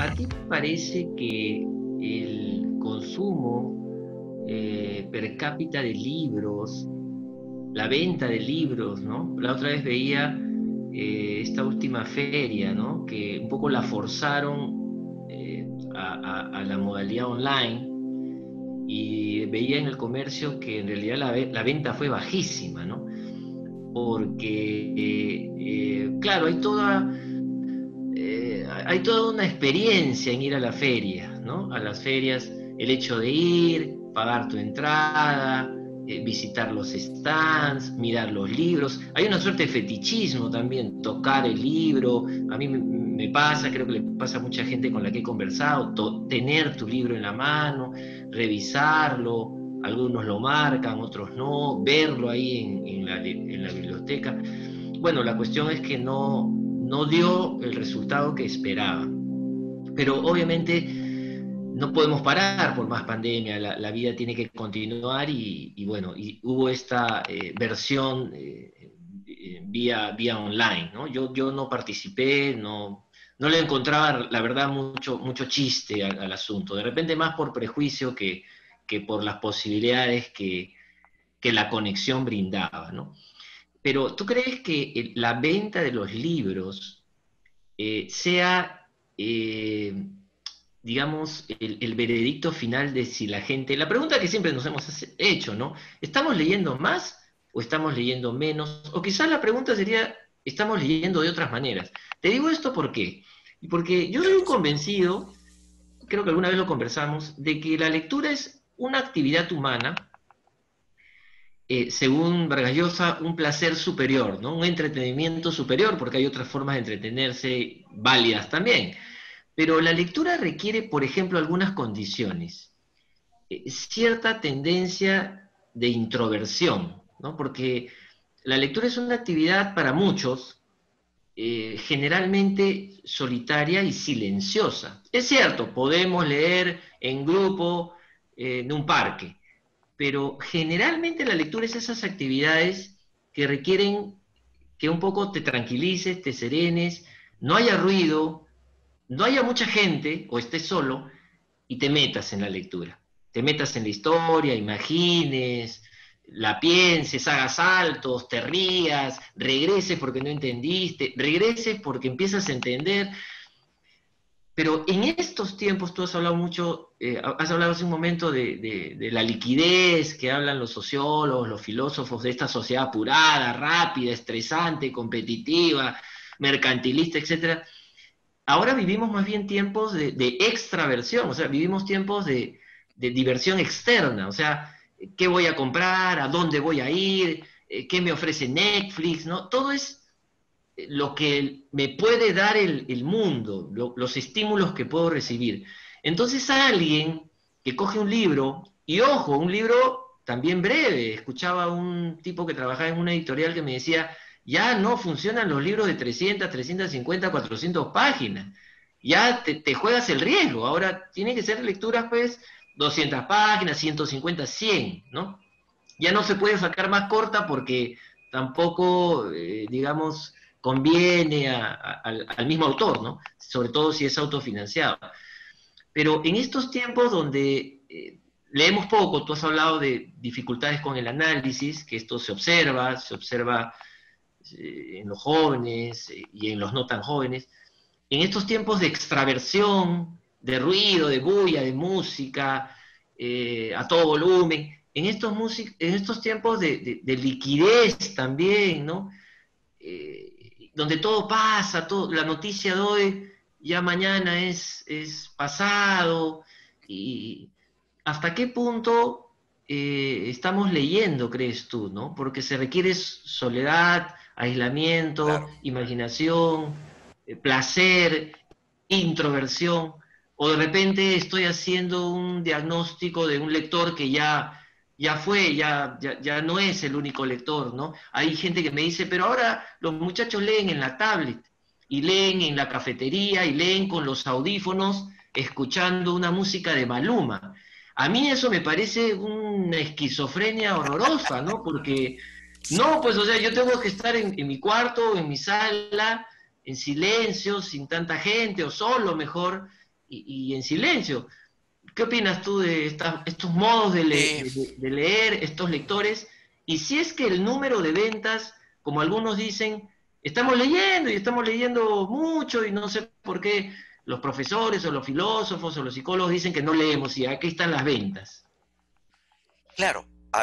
¿A ti te parece que el consumo per cápita de libros, la venta de libros, ¿no? La otra vez veía esta última feria, ¿no? Que un poco la forzaron a la modalidad online y veía en el comercio que en realidad la venta fue bajísima, ¿no? Porque, claro, hay toda una experiencia en ir a la feria, ¿no? A las ferias, el hecho de ir, pagar tu entrada, visitar los stands, mirar los libros. Hay una suerte de fetichismo también, tocar el libro. A mí me pasa, creo que le pasa a mucha gente con la que he conversado, tener tu libro en la mano, revisarlo. Algunos lo marcan, otros no, verlo ahí en la biblioteca. Bueno, la cuestión es que no dio el resultado que esperaba. Pero obviamente no podemos parar por más pandemia, la vida tiene que continuar y bueno, y hubo esta versión vía online, ¿no? Yo no participé, no le encontraba, la verdad, mucho chiste al asunto. De repente más por prejuicio que por las posibilidades que la conexión brindaba, ¿no? Pero ¿tú crees que la venta de los libros sea, digamos, el veredicto final de si la gente... La pregunta que siempre nos hemos hecho, ¿no? ¿Estamos leyendo más o estamos leyendo menos? O quizás la pregunta sería, ¿estamos leyendo de otras maneras? Te digo esto ¿por qué? Porque yo soy un convencido, creo que alguna vez lo conversamos, de que la lectura es una actividad humana según Vargas Llosa, un placer superior, ¿no? Un entretenimiento superior, porque hay otras formas de entretenerse válidas también. Pero la lectura requiere, por ejemplo, algunas condiciones. Cierta tendencia de introversión, ¿no? Porque la lectura es una actividad para muchos generalmente solitaria y silenciosa. Es cierto, podemos leer en grupo en un parque, pero generalmente la lectura es esas actividades que requieren que un poco te tranquilices, te serenes, no haya ruido, no haya mucha gente o estés solo y te metas en la lectura. Te metas en la historia, imagines, la pienses, hagas saltos, te rías, regreses porque no entendiste, regreses porque empiezas a entender. Pero en estos tiempos tú has hablado mucho, has hablado hace un momento de la liquidez que hablan los sociólogos, los filósofos de esta sociedad apurada, rápida, estresante, competitiva, mercantilista, etcétera. Ahora vivimos más bien tiempos de extraversión, o sea, vivimos tiempos de diversión externa, o sea, ¿qué voy a comprar? ¿A dónde voy a ir? ¿Qué me ofrece Netflix? ¿No? Todo es lo que me puede dar el mundo, los estímulos que puedo recibir. Entonces alguien que coge un libro, y ojo, un libro también breve, escuchaba a un tipo que trabajaba en una editorial que me decía, ya no funcionan los libros de 300, 350, 400 páginas, ya te juegas el riesgo, ahora tienen que ser lecturas pues 200 páginas, 150, 100, ¿no? Ya no se puede sacar más corta porque tampoco, digamos, conviene al mismo autor, ¿no? Sobre todo si es autofinanciado. Pero en estos tiempos donde leemos poco, tú has hablado de dificultades con el análisis, que esto se observa en los jóvenes y en los no tan jóvenes, en estos tiempos de extraversión, de ruido, de bulla, de música, a todo volumen, en estos tiempos de liquidez también, ¿no? Donde todo pasa, la noticia de hoy ya mañana es pasado, y hasta qué punto estamos leyendo, crees tú, ¿no? Porque se requiere soledad, aislamiento, Claro. imaginación, placer, introversión, o de repente estoy haciendo un diagnóstico de un lector que ya fue, ya no es el único lector, ¿no? Hay gente que me dice, pero ahora los muchachos leen en la tablet, y leen en la cafetería, y leen con los audífonos, escuchando una música de Maluma. A mí eso me parece una esquizofrenia horrorosa, ¿no? Porque, no, pues, o sea, yo tengo que estar en mi cuarto, en mi sala, en silencio, sin tanta gente, o solo mejor, y en silencio. ¿Qué opinas tú de estos modos Eh, de leer, estos lectores? Y si es que el número de ventas, como algunos dicen, estamos leyendo y estamos leyendo mucho y no sé por qué los profesores o los filósofos o los psicólogos dicen que no leemos y aquí están las ventas. claro,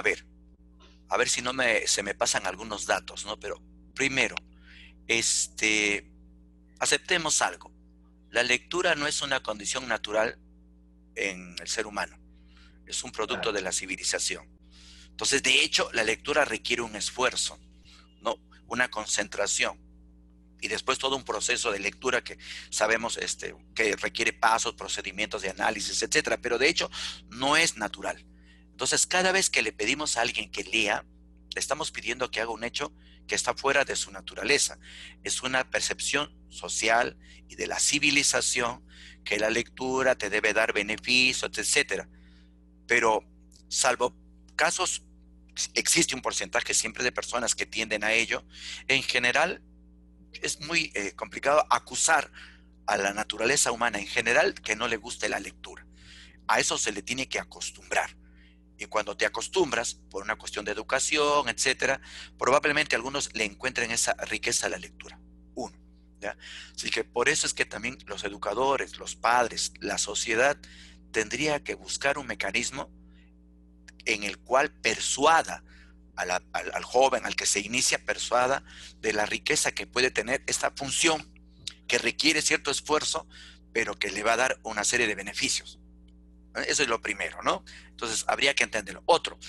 a ver si no se me pasan algunos datos, ¿no? Pero primero, este, aceptemos algo. La lectura no es una condición natural en el ser humano, es un producto Claro. de la civilización. Entonces, de hecho, la lectura requiere un esfuerzo, ¿no? Una concentración y después todo un proceso de lectura que sabemos que requiere pasos, procedimientos de análisis, etcétera, pero de hecho no es natural. Entonces, cada vez que le pedimos a alguien que lea, le estamos pidiendo que haga un hecho que está fuera de su naturaleza. Es una percepción social y de la civilización que la lectura te debe dar beneficios, etcétera. Pero salvo casos, existe un porcentaje siempre de personas que tienden a ello. En general, es muy complicado acusar a la naturaleza humana en general que no le guste la lectura. A eso se le tiene que acostumbrar. Y cuando te acostumbras, por una cuestión de educación, etcétera, probablemente algunos le encuentren esa riqueza a la lectura. Uno. ¿Ya? Así que por eso es que también los educadores, los padres, la sociedad tendría que buscar un mecanismo en el cual persuada al joven, al que se inicia, persuada de la riqueza que puede tener esta función que requiere cierto esfuerzo, pero que le va a dar una serie de beneficios. Eso es lo primero, ¿no? Entonces, habría que entenderlo.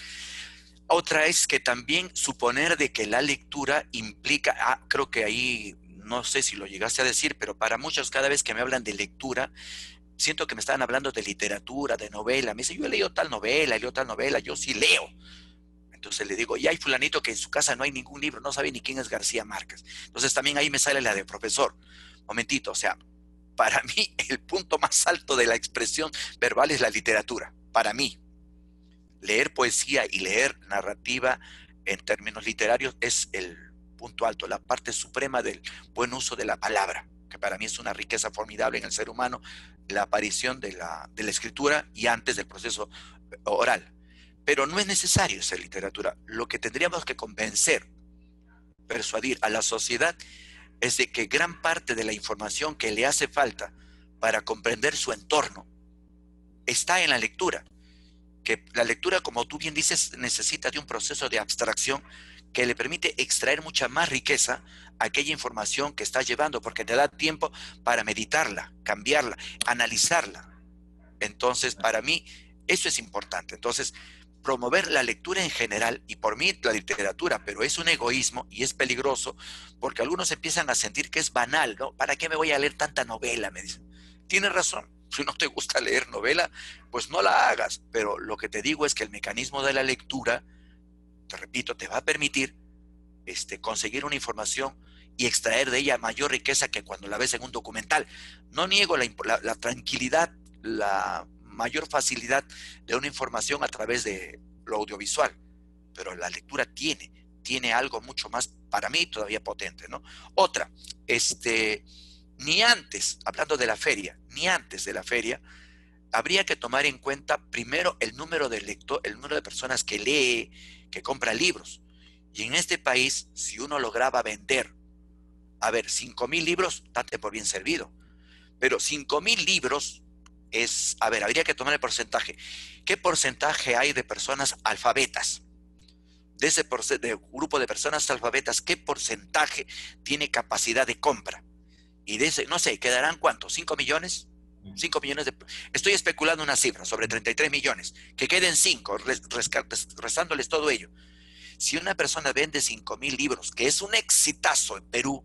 Otra es que también suponer de que la lectura implica, creo que ahí, no sé si lo llegaste a decir, pero para muchos cada vez que me hablan de lectura, siento que me estaban hablando de literatura, de novela. Me dice, yo he leído tal novela, yo sí leo. Entonces le digo, y hay fulanito que en su casa no hay ningún libro, no sabe ni quién es García Márquez. Entonces también ahí me sale la de profesor. Momentito, o sea, para mí el punto más alto de la expresión verbal es la literatura. Para mí, leer poesía y leer narrativa en términos literarios es el punto alto, la parte suprema del buen uso de la palabra, que para mí es una riqueza formidable en el ser humano, la aparición de la escritura y antes del proceso oral. Pero no es necesario ser literatura. Lo que tendríamos que convencer, persuadir a la sociedad es de que gran parte de la información que le hace falta para comprender su entorno está en la lectura. Que la lectura, como tú bien dices, necesita de un proceso de abstracción que le permite extraer mucha más riqueza a aquella información que estás llevando, porque te da tiempo para meditarla, cambiarla, analizarla. Entonces, para mí, eso es importante. Entonces, promover la lectura en general, y por mí la literatura, pero es un egoísmo y es peligroso, porque algunos empiezan a sentir que es banal, ¿no? ¿Para qué me voy a leer tanta novela? Me dicen. Tienes razón. Si no te gusta leer novela, pues no la hagas. Pero lo que te digo es que el mecanismo de la lectura, te repito, te va a permitir conseguir una información y extraer de ella mayor riqueza que cuando la ves en un documental. No niego la tranquilidad, la mayor facilidad de una información a través de lo audiovisual, pero la lectura tiene algo mucho más, para mí, todavía potente, ¿no? Otra, ni antes, hablando de la feria, ni antes de la feria, habría que tomar en cuenta primero el número de personas que lee, que compra libros. Y en este país, si uno lograba vender, a ver, 5,000 libros, date por bien servido. Pero 5,000 libros a ver, habría que tomar el porcentaje. ¿Qué porcentaje hay de personas alfabetas? De ese grupo de personas alfabetas, ¿qué porcentaje tiene capacidad de compra? Y de ese, no sé, ¿quedarán cuántos? ¿5 millones? 5 millones de... Estoy especulando una cifra sobre 33 millones. Que queden 5, restándoles todo ello. Si una persona vende 5,000 libros, que es un exitazo en Perú,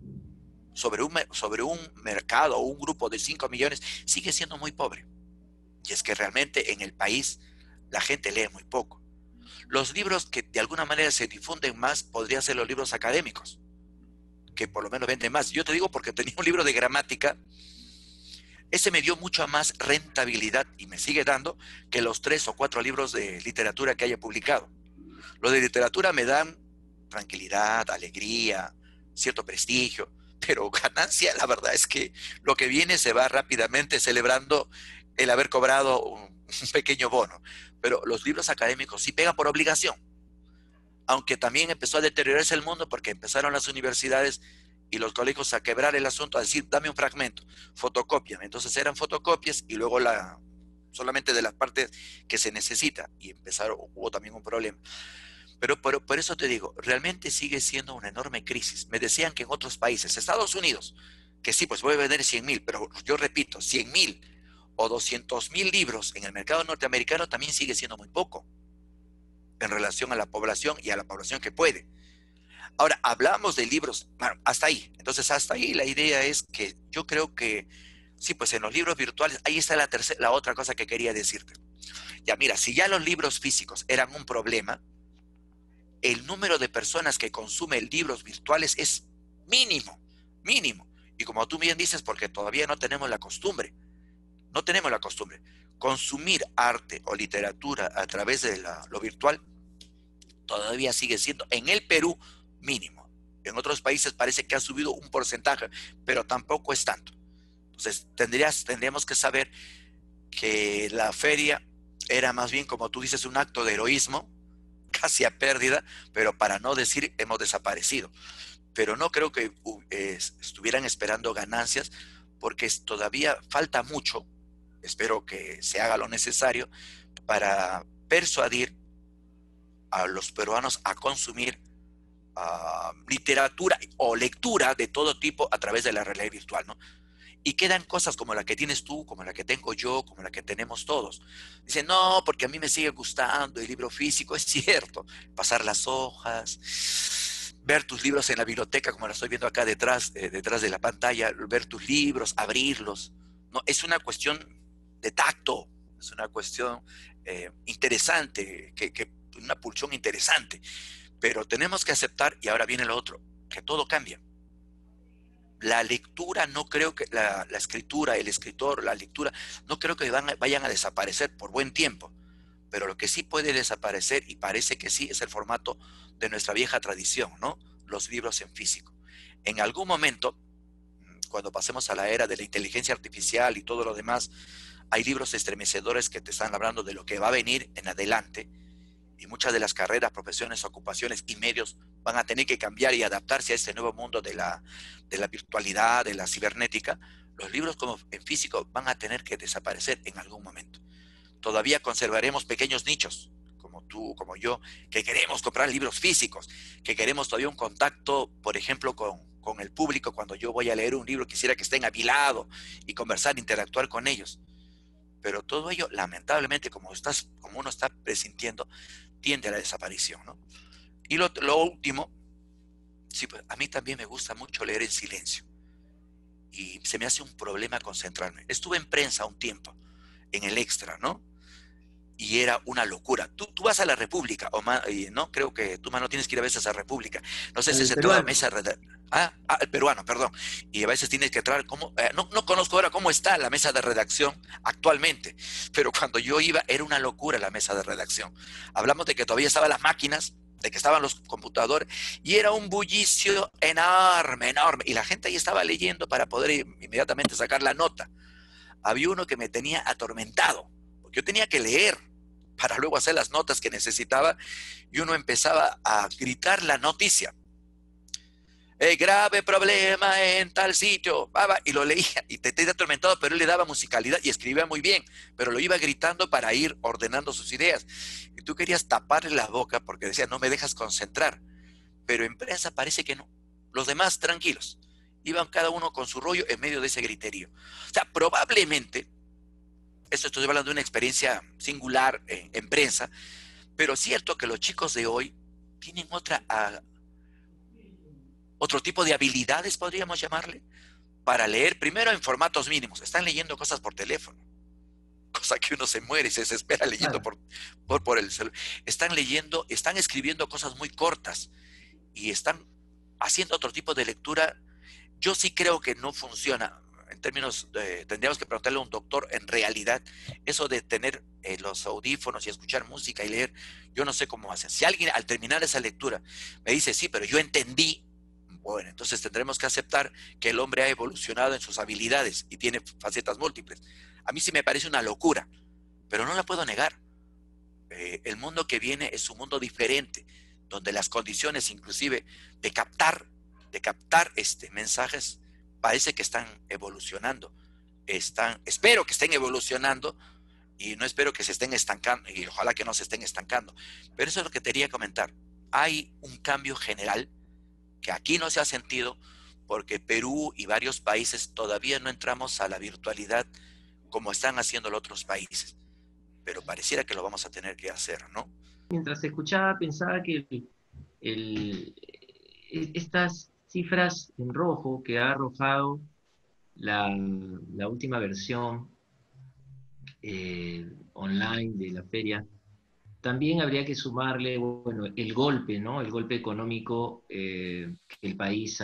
sobre un mercado o un grupo de 5 millones, sigue siendo muy pobre. Y es que realmente en el país la gente lee muy poco. Los libros que de alguna manera se difunden más podrían ser los libros académicos, que por lo menos venden más. Yo te digo porque tenía un libro de gramática, ese me dio mucha más rentabilidad y me sigue dando que los 3 o 4 libros de literatura que haya publicado. Los de literatura me dan tranquilidad, alegría, cierto prestigio, pero ganancia, la verdad es que lo que viene se va rápidamente celebrando el haber cobrado un pequeño bono. Pero los libros académicos sí pegan por obligación, aunque también empezó a deteriorarse el mundo porque empezaron las universidades y los colegios a quebrar el asunto, a decir, dame un fragmento, fotocópiame. Entonces eran fotocopias y luego solamente de las partes que se necesita, y hubo también un problema. Pero por eso te digo, realmente sigue siendo una enorme crisis. Me decían que en otros países, Estados Unidos, que sí, pues voy a vender 100,000, pero yo repito, 100,000 o 200,000 libros en el mercado norteamericano también sigue siendo muy poco en relación a la población y a la población que puede. Ahora, hablamos de libros, bueno, hasta ahí. Entonces, hasta ahí la idea es que yo creo que, sí, pues en los libros virtuales, ahí está la otra cosa que quería decirte. Ya, mira, si ya los libros físicos eran un problema, el número de personas que consumen libros virtuales es mínimo, mínimo. Y como tú bien dices, porque todavía no tenemos la costumbre, consumir arte o literatura a través de lo virtual todavía sigue siendo, en el Perú, mínimo. En otros países parece que ha subido un porcentaje, pero tampoco es tanto. Entonces, tendríamos que saber que la feria era más bien, como tú dices, un acto de heroísmo, casi a pérdida, pero para no decir hemos desaparecido. Pero no creo que estuvieran esperando ganancias, porque todavía falta mucho, espero que se haga lo necesario, para persuadir a los peruanos a consumir literatura o lectura de todo tipo a través de la realidad virtual, ¿no? Y quedan cosas como la que tienes tú, como la que tengo yo, como la que tenemos todos. Dicen, no, porque a mí me sigue gustando el libro físico. Es cierto, pasar las hojas, ver tus libros en la biblioteca, como la estoy viendo acá detrás de la pantalla, ver tus libros, abrirlos. No, es una cuestión de tacto, es una cuestión interesante, una pulsión interesante. Pero tenemos que aceptar, y ahora viene lo otro, que todo cambia. La lectura, no creo que la escritura, el escritor, la lectura, no creo que vayan a desaparecer por buen tiempo. Pero lo que sí puede desaparecer, y parece que sí, es el formato de nuestra vieja tradición, ¿no? Los libros en físico. En algún momento, cuando pasemos a la era de la inteligencia artificial y todo lo demás, hay libros estremecedores que te están hablando de lo que va a venir en adelante, y muchas de las carreras, profesiones, ocupaciones y medios van a tener que cambiar y adaptarse a este nuevo mundo de la virtualidad, de la cibernética. Los libros como en físico van a tener que desaparecer en algún momento. Todavía conservaremos pequeños nichos, como tú, como yo, que queremos comprar libros físicos, que queremos todavía un contacto, por ejemplo, con el público. Cuando yo voy a leer un libro, quisiera que estén a mi lado y conversar, interactuar con ellos. Pero todo ello, lamentablemente, como uno está presintiendo, tiende a la desaparición, ¿no? Y lo último, sí, pues a mí también me gusta mucho leer en silencio. Y se me hace un problema concentrarme. Estuve en prensa un tiempo, en el Extra, ¿no? Y era una locura. Tú vas a la República, ¿no? Creo que tú, mano, tienes que ir a veces a República. No sé si El se te va a peruano. mesa de el peruano, perdón. Y a veces tienes que entrar, no conozco ahora cómo está la mesa de redacción actualmente, pero cuando yo iba era una locura la mesa de redacción. Hablamos de que todavía estaban las máquinas, de que estaban los computadores, y era un bullicio enorme, enorme. Y la gente ahí estaba leyendo para poder inmediatamente sacar la nota. Había uno que me tenía atormentado, porque yo tenía que leer para luego hacer las notas que necesitaba, y uno empezaba a gritar la noticia. Grave problema en tal sitio, y lo leía, y te atormentado, pero él le daba musicalidad y escribía muy bien, pero lo iba gritando para ir ordenando sus ideas. Y tú querías taparle la boca porque decía, no me dejas concentrar. Pero en prensa parece que no. Los demás tranquilos. Iban cada uno con su rollo en medio de ese griterío. O sea, probablemente, esto estoy hablando de una experiencia singular en prensa, pero es cierto que los chicos de hoy tienen otro tipo de habilidades, podríamos llamarle, para leer primero en formatos mínimos. Están leyendo cosas por teléfono, cosa que uno se muere y se desespera leyendo Claro. por el celular. Están escribiendo cosas muy cortas y están haciendo otro tipo de lectura. Yo sí creo que no funciona. En términos tendríamos que preguntarle a un doctor, en realidad, eso de tener los audífonos y escuchar música y leer, yo no sé cómo hacen. Si alguien al terminar esa lectura me dice, sí, pero yo entendí, Bueno, entonces tendremos que aceptar que el hombre ha evolucionado en sus habilidades y tiene facetas múltiples. A mí sí me parece una locura, pero no la puedo negar. El mundo que viene es un mundo diferente, donde las condiciones inclusive de captar mensajes parece que están evolucionando. Espero que estén evolucionando y no espero que se estén estancando, y ojalá que no se estén estancando. Pero eso es lo que te quería comentar. Hay un cambio general que aquí no se ha sentido porque Perú y varios países todavía no entramos a la virtualidad como están haciendo los otros países, pero pareciera que lo vamos a tener que hacer, ¿no? Mientras escuchaba, pensaba que el- estas cifras en rojo que ha arrojado la última versión online de la feria, también habría que sumarle, bueno, el golpe, ¿no? El golpe económico que el país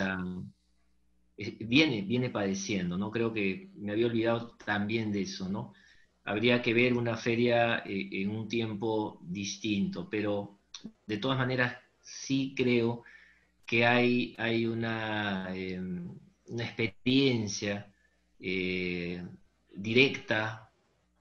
viene padeciendo, ¿no? Creo que me había olvidado también de eso, ¿no? Habría que ver una feria en un tiempo distinto, pero de todas maneras sí creo que hay una experiencia eh, directa,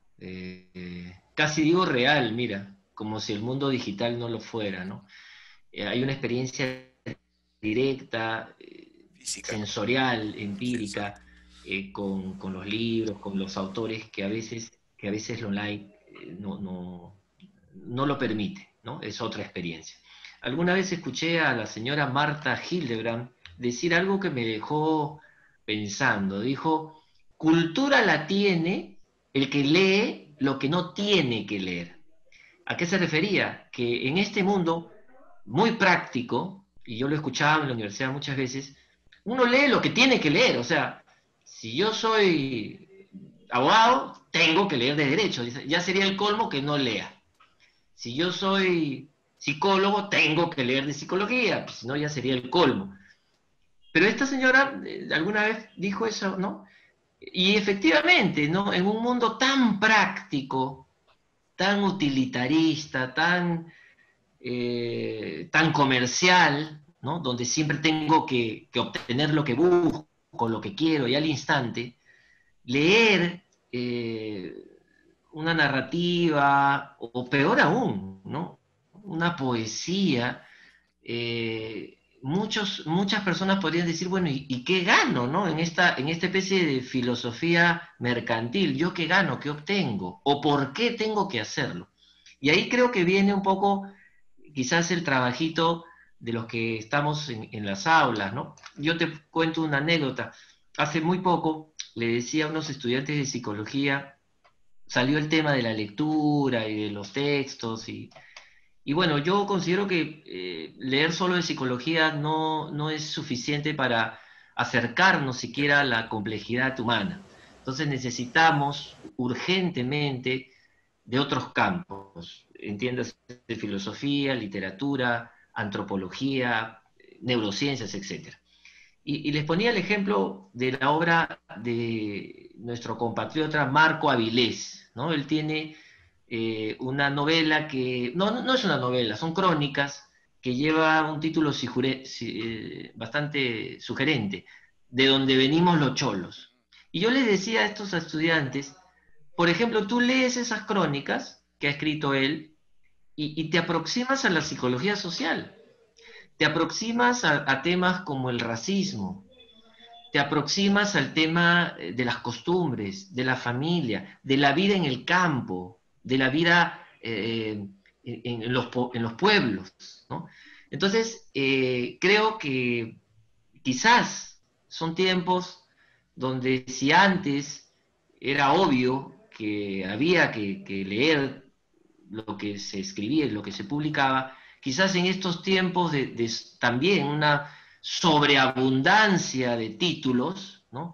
casi digo real, mira, como si el mundo digital no lo fuera, ¿no? Hay una experiencia directa, Física, sensorial, sensorial. empírica, con los libros, con los autores que a veces lo online no lo permite, ¿no? Es otra experiencia. Alguna vez escuché a la señora Marta Hildebrand decir algo que me dejó pensando. Dijo, cultura la tiene el que lee lo que no tiene que leer. ¿A qué se refería? Que en este mundo muy práctico, y yo lo escuchaba en la universidad muchas veces, uno lee lo que tiene que leer. O sea, si yo soy abogado, tengo que leer de derecho. Ya sería el colmo que no lea. Si yo soy psicólogo, tengo que leer de psicología, pues, si no ya sería el colmo. Pero esta señora alguna vez dijo eso, ¿no? Y efectivamente, ¿no? En un mundo tan práctico, tan utilitarista, tan comercial, ¿no? Donde siempre tengo que obtener lo que busco, lo que quiero y al instante, leer una narrativa, o peor aún, ¿no? Una poesía, muchas personas podrían decir, bueno, ¿y qué gano, ¿no? En esta especie de filosofía mercantil, ¿yo qué gano, qué obtengo? ¿O por qué tengo que hacerlo? Y ahí creo que viene un poco quizás el trabajito de los que estamos en las aulas, ¿no? Yo te cuento una anécdota. Hace muy poco le decía a unos estudiantes de psicología, salió el tema de la lectura y de los textos, y bueno, yo considero que leer solo de psicología no es suficiente para acercarnos De siquiera a acuerdo. la complejidad humana. Entonces necesitamos urgentemente de otros campos, entiendas, de filosofía, literatura, antropología, neurociencias, etcétera. Y les ponía el ejemplo de la obra de nuestro compatriota Marco Avilés, ¿no? Él tiene una novela que, no es una novela, son crónicas que lleva un título bastante sugerente, De donde venimos los cholos. Y yo les decía a estos estudiantes, por ejemplo, tú lees esas crónicas que ha escrito él y te aproximas a la psicología social, te aproximas a temas como el racismo, te aproximas al tema de las costumbres, de la familia, de la vida en el campo, de la vida en los pueblos, ¿no? Entonces, creo que quizás son tiempos donde si antes era obvio que había que leer lo que se escribía y lo que se publicaba, quizás en estos tiempos de también una sobreabundancia de títulos, ¿no?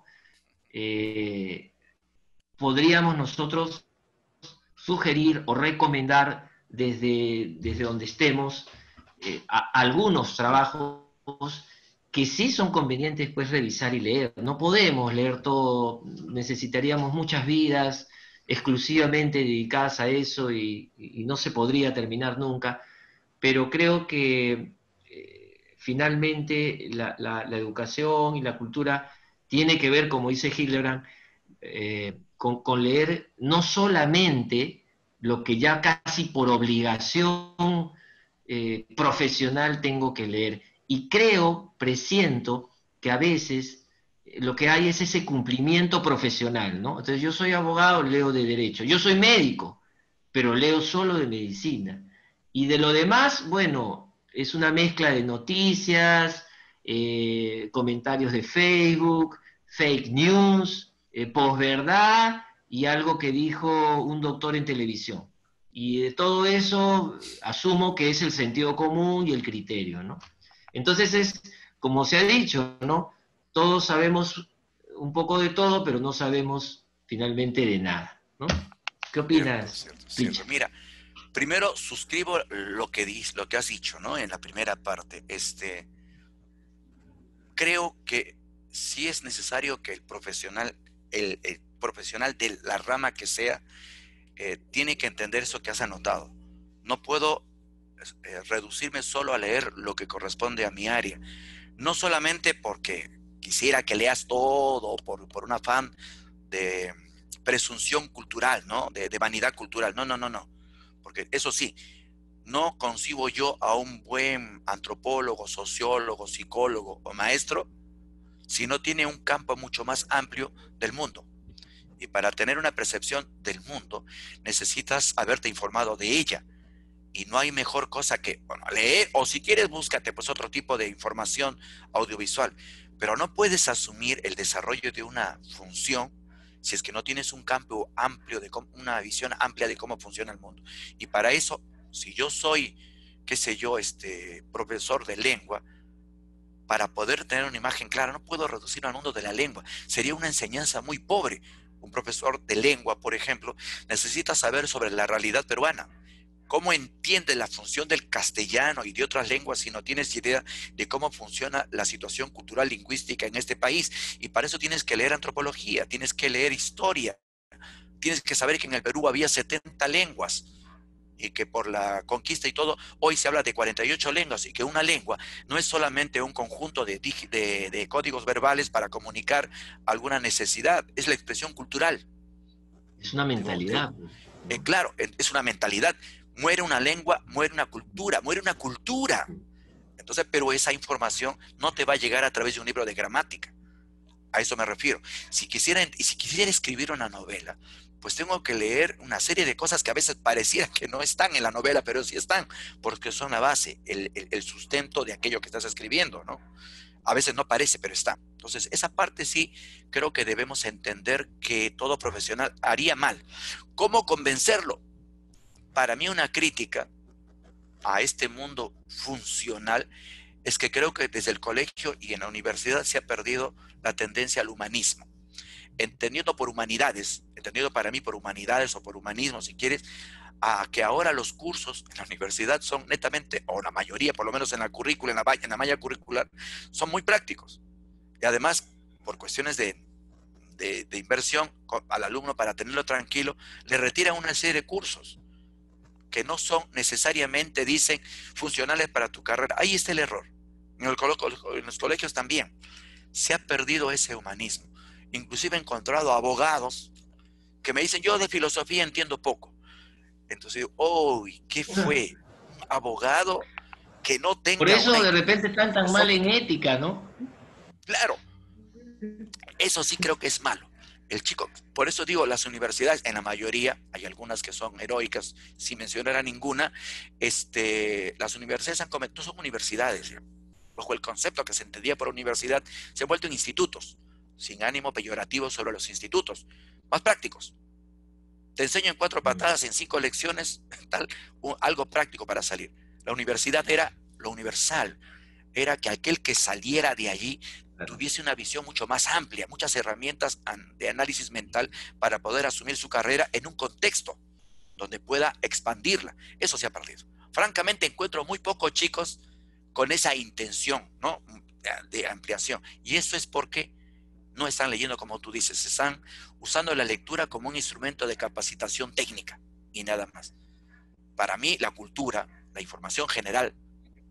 Eh, podríamos nosotros sugerir o recomendar desde donde estemos algunos trabajos que sí son convenientes pues revisar y leer. No podemos leer todo, necesitaríamos muchas vidas exclusivamente dedicadas a eso y no se podría terminar nunca, pero creo que finalmente la educación y la cultura tiene que ver, como dice Hildebrand, con leer no solamente lo que ya casi por obligación profesional tengo que leer. Y creo, presiento, que a veces lo que hay es ese cumplimiento profesional, ¿no? Entonces yo soy abogado, leo de derecho. Yo soy médico, pero leo solo de medicina. Y de lo demás, bueno, es una mezcla de noticias, comentarios de Facebook, fake news, posverdad y algo que dijo un doctor en televisión. Y de todo eso asumo que es el sentido común y el criterio, ¿no? Entonces es, como se ha dicho, ¿no? Todos sabemos un poco de todo, pero no sabemos finalmente de nada, ¿no? ¿Qué Cierto, opinas, cierto, cierto. Richard? Mira, primero suscribo lo que has dicho, ¿no? En la primera parte. Creo que sí es necesario que el profesional de la rama que sea, tiene que entender eso que has anotado. No puedo reducirme solo a leer lo que corresponde a mi área. No solamente porque quisiera que leas todo por un afán de presunción cultural, ¿no? De vanidad cultural. No, no, no, no. Porque eso sí, no concibo yo a un buen antropólogo, sociólogo, psicólogo o maestro si no tiene un campo mucho más amplio del mundo. Y para tener una percepción del mundo, necesitas haberte informado de ella. Y no hay mejor cosa que, bueno, leer, o si quieres, búscate pues otro tipo de información audiovisual. Pero no puedes asumir el desarrollo de una función si es que no tienes un campo amplio, una visión amplia de cómo funciona el mundo. Y para eso, si yo soy, qué sé yo, profesor de lengua, para poder tener una imagen clara, no puedo reducirlo al mundo de la lengua. Sería una enseñanza muy pobre. Un profesor de lengua, por ejemplo, necesita saber sobre la realidad peruana. ¿Cómo entiende la función del castellano y de otras lenguas si no tienes idea de cómo funciona la situación cultural lingüística en este país? Y para eso tienes que leer antropología, tienes que leer historia, tienes que saber que en el Perú había 70 lenguas y que por la conquista y todo, hoy se habla de 48 lenguas y que una lengua no es solamente un conjunto de códigos verbales para comunicar alguna necesidad, es la expresión cultural. Es una mentalidad, ¿no? Claro, es una mentalidad. Muere una lengua, muere una cultura, muere una cultura. Entonces, pero esa información no te va a llegar a través de un libro de gramática. A eso me refiero. Si quisiera escribir una novela, pues tengo que leer una serie de cosas que a veces pareciera que no están en la novela, pero sí están, porque son la base, el sustento de aquello que estás escribiendo, ¿no? A veces no parece, pero está. Entonces, esa parte sí creo que debemos entender que todo profesional haría mal. ¿Cómo convencerlo? Para mí una crítica a este mundo funcional es que creo que desde el colegio y en la universidad se ha perdido la tendencia al humanismo. Entendiendo por humanidades, entendido para mí por humanidades o por humanismo, si quieres, a que ahora los cursos en la universidad son netamente, o la mayoría, por lo menos en la currícula, en la malla curricular, son muy prácticos. Y además, por cuestiones de inversión al alumno para tenerlo tranquilo, le retiran una serie de cursos que no son necesariamente, dicen, funcionales para tu carrera. Ahí está el error. En los colegios también se ha perdido ese humanismo. Inclusive he encontrado abogados que me dicen, yo de filosofía entiendo poco. Entonces digo, uy, ¿qué fue? Un abogado que no Por tenga una eso de repente inteligencia están tan mal en filosófica. ética, ¿no? Claro, eso sí creo que es malo. El chico, por eso digo, las universidades, en la mayoría, hay algunas que son heroicas, sin mencionar a ninguna, las universidades no son universidades, ¿ya? Bajo el concepto que se entendía por universidad, se han vuelto en institutos, sin ánimo peyorativo sobre los institutos, más prácticos. Te enseño en 4 patadas, en 5 lecciones, algo práctico para salir. La universidad era lo universal, era que aquel que saliera de allí tuviese una visión mucho más amplia, muchas herramientas de análisis mental para poder asumir su carrera en un contexto donde pueda expandirla. Eso se ha perdido. Francamente, encuentro muy pocos chicos con esa intención, ¿no?, de ampliación. Y eso es porque no están leyendo como tú dices, están usando la lectura como un instrumento de capacitación técnica y nada más. Para mí, la cultura, la información general,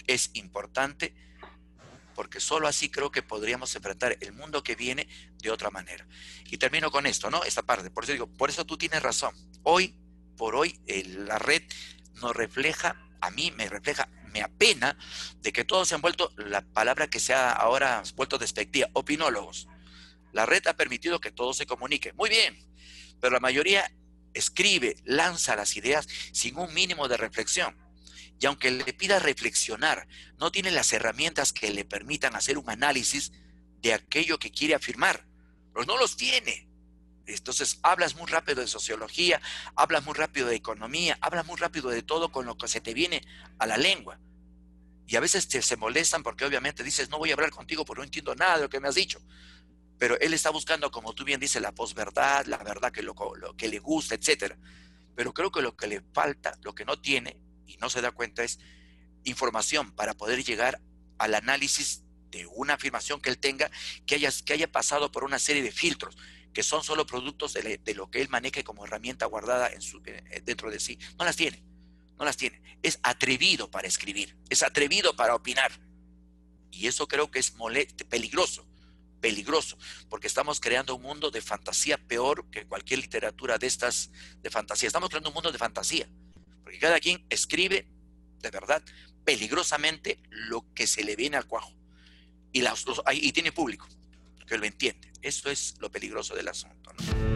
es importante, porque solo así creo que podríamos enfrentar el mundo que viene de otra manera. Y termino con esto, ¿no? Esta parte, por eso digo, por eso tú tienes razón. Hoy por hoy, la red nos refleja, a mí me refleja, me apena de que todos se han vuelto, la palabra que se ha ahora vuelto despectiva, opinólogos. La red ha permitido que todos se comuniquen, muy bien, pero la mayoría escribe, lanza las ideas sin un mínimo de reflexión. Y aunque le pida reflexionar, no tiene las herramientas que le permitan hacer un análisis de aquello que quiere afirmar. Pues no los tiene. Entonces hablas muy rápido de sociología, hablas muy rápido de economía, hablas muy rápido de todo con lo que se te viene a la lengua. Y a veces se molestan porque obviamente dices, no voy a hablar contigo porque no entiendo nada de lo que me has dicho. Pero él está buscando, como tú bien dices, la posverdad, la verdad que lo que le gusta, etcétera. Pero creo que lo que le falta, lo que no tiene y no se da cuenta es información para poder llegar al análisis de una afirmación que él tenga, que haya pasado por una serie de filtros, que son solo productos de lo que él maneje como herramienta guardada dentro de sí. No las tiene, no las tiene. Es atrevido para escribir, es atrevido para opinar. Y eso creo que es peligroso, peligroso, porque estamos creando un mundo de fantasía peor que cualquier literatura de estas de fantasía. Estamos creando un mundo de fantasía, porque cada quien escribe, de verdad, peligrosamente lo que se le viene al cuajo. Y tiene público que lo entiende. Esto es lo peligroso del asunto, ¿no?